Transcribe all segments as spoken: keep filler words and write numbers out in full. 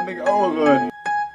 meine Ohren.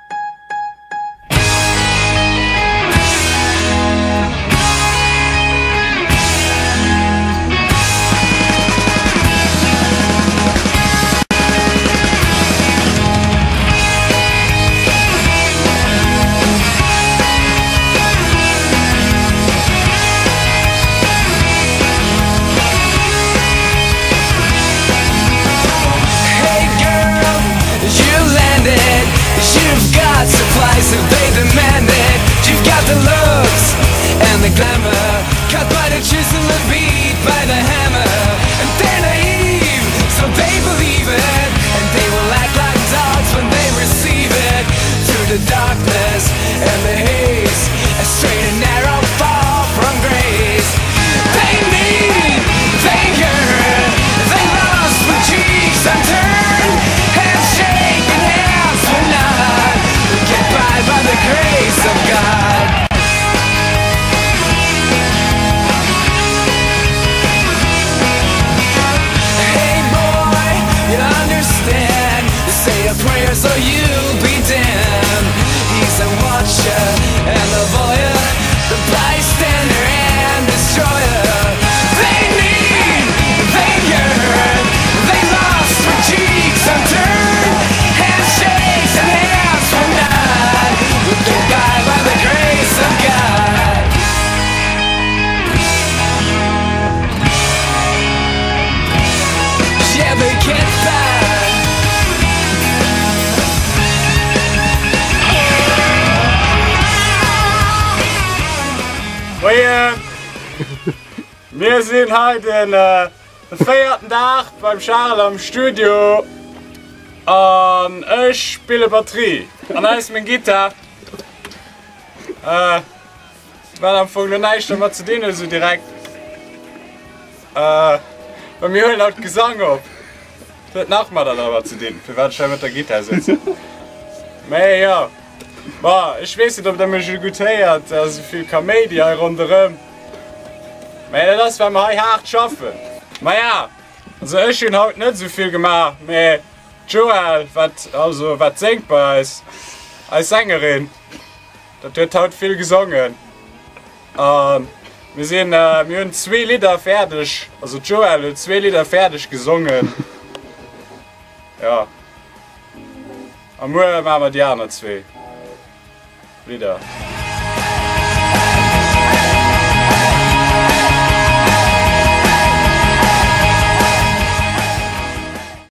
Supplies if they demand it. You've got the looks and the glamour, cut by the chisel and beat by the hammer. And they're naive, so they believe it, and they will act like dogs when they receive it. Through the darkness and the haze, a straight and narrow fall from grace. They need, they yearn, they lost with cheeks unturned, hands shake and hands will not get by by the grace of God. Hey boy, you understand, you say a prayer so you'll be damned. He's a watcher and a voyeur, the bystander and destroyer. They need, they yearn, they lost with cheeks unturned, handshakes and hands from God, will get by by the grace of God. Yeah, they get by. Wir, wir sind heute den äh, vierten Tag beim Charles am Studio und ich spiele Batterie. Und da ist mein Gitarre. Äh, weil am Anfang noch nicht einmal zu denen so direkt. Äh, bei mir hört laut Gesang auf. Das nach mal dann aber zu denen, für was ich mit der Gitarre sitze. Aber ja. Boah, ich weiß nicht, ob der mich gut hört, also viel Comedy rundherum. Aber das werden wir hart schaffen. Aber ja, also ich habe heute nicht so viel gemacht, aber Joel, was also, was denkbar ist, als Sängerin, das wird heute viel gesungen. Und wir, sind, äh, wir haben zwei Lieder fertig, also Joel hat zwei Lieder fertig gesungen. Ja. Und morgen machen wir die anderen zwei Lieder.